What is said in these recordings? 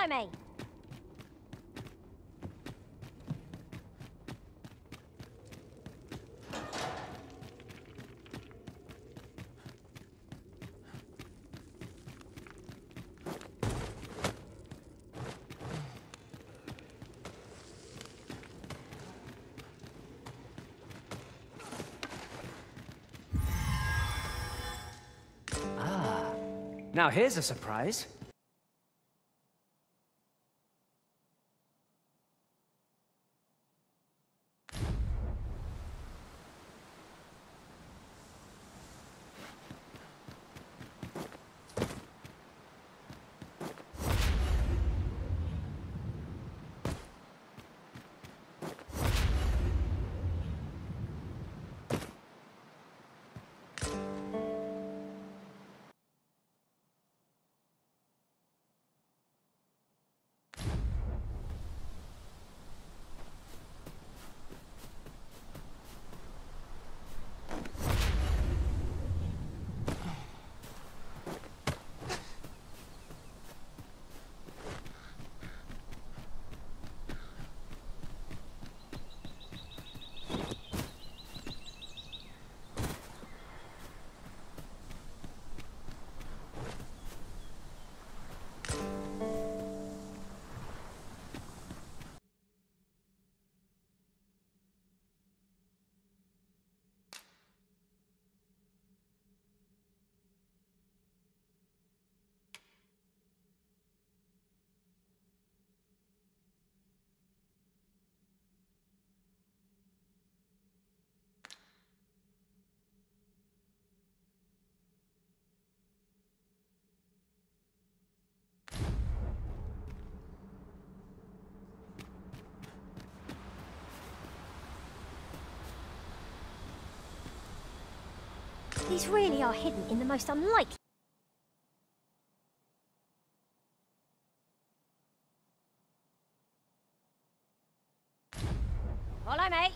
me. Now here's a surprise. These really are hidden in the most unlikely... Follow me.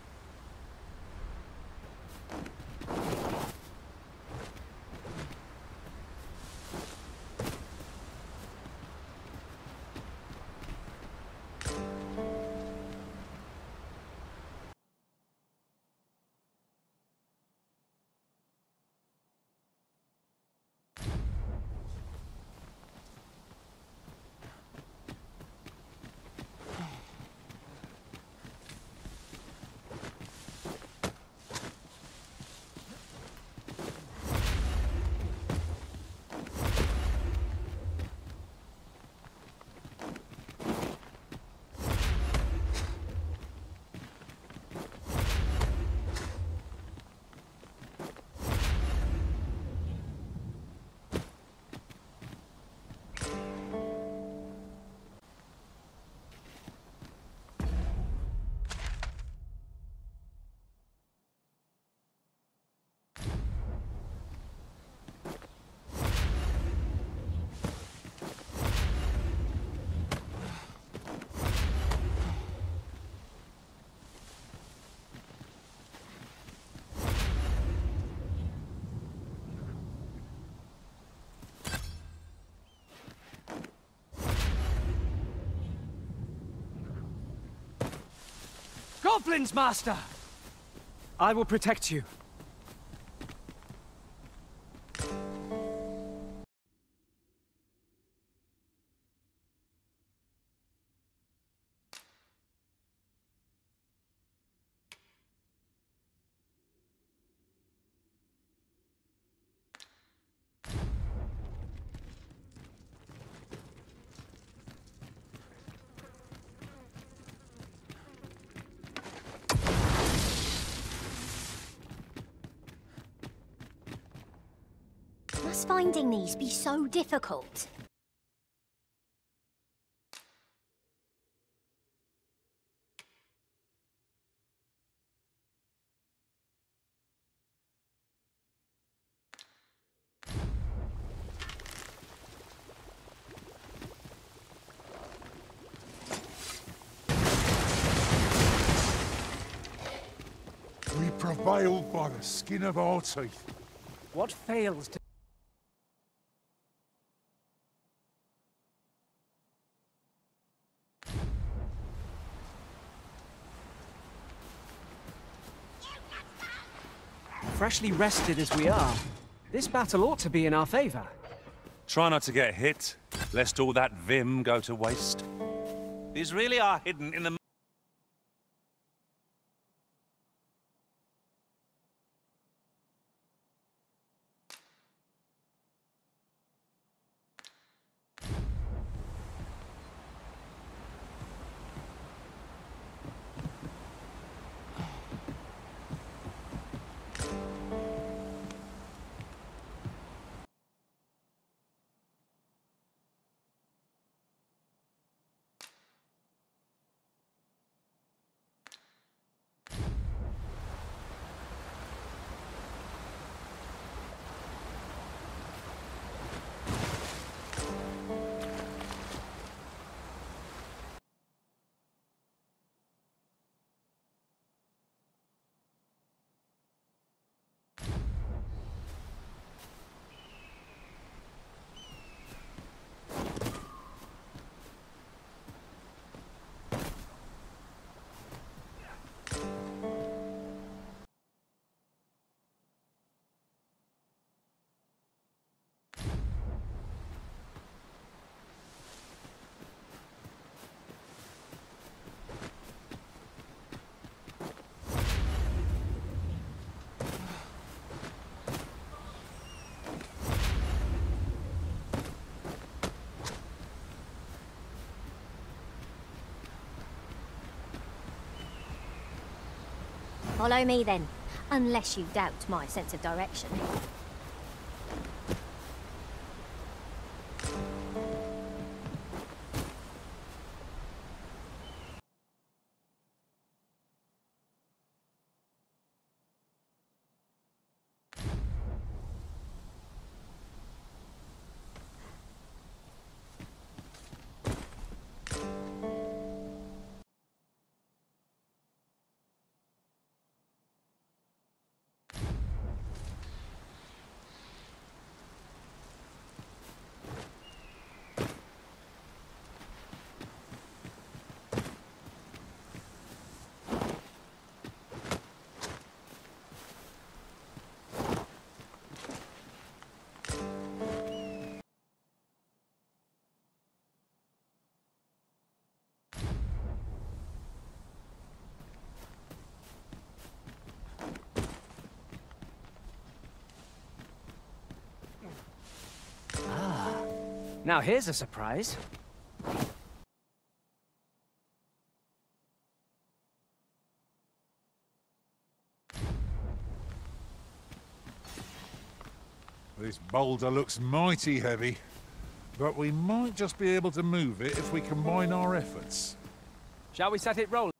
Goblins, Master! I will protect you. Must finding these be so difficult? We prevailed by the skin of our teeth. What fails to... Freshly rested as we are, this battle ought to be in our favor. Try not to get hit, lest all that vim go to waste. These really are hidden in the... Follow me then, unless you doubt my sense of direction. Now here's a surprise. This boulder looks mighty heavy, but we might just be able to move it if we combine our efforts. Shall we set it rolling?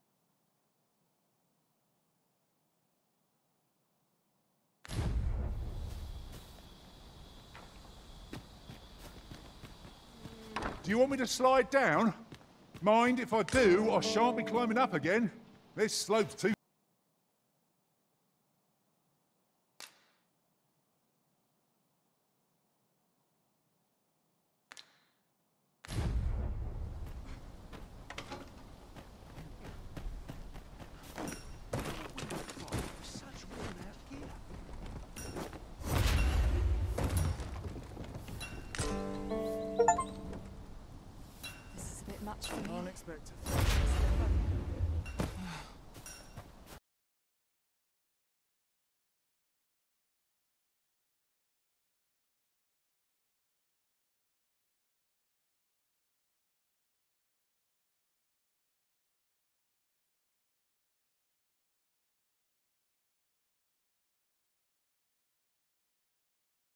Do you want me to slide down? Mind, if I do, I shan't be climbing up again. This slope's too... This is a bit much for me. Unexpected.